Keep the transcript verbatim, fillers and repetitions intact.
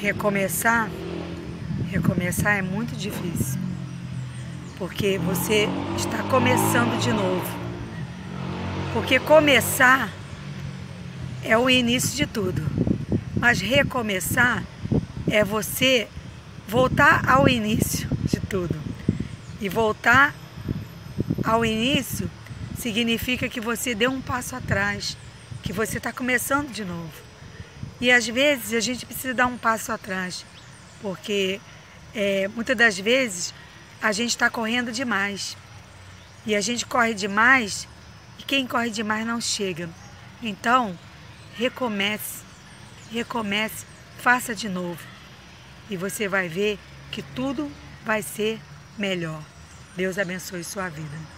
Recomeçar, recomeçar é muito difícil, porque você está começando de novo. Porque começar é o início de tudo, mas recomeçar é você voltar ao início de tudo. E voltar ao início significa que você deu um passo atrás, que você está começando de novo. E às vezes a gente precisa dar um passo atrás, porque é, muitas das vezes a gente está correndo demais. E a gente corre demais e quem corre demais não chega. Então, recomece, recomece, faça de novo. E você vai ver que tudo vai ser melhor. Deus abençoe sua vida.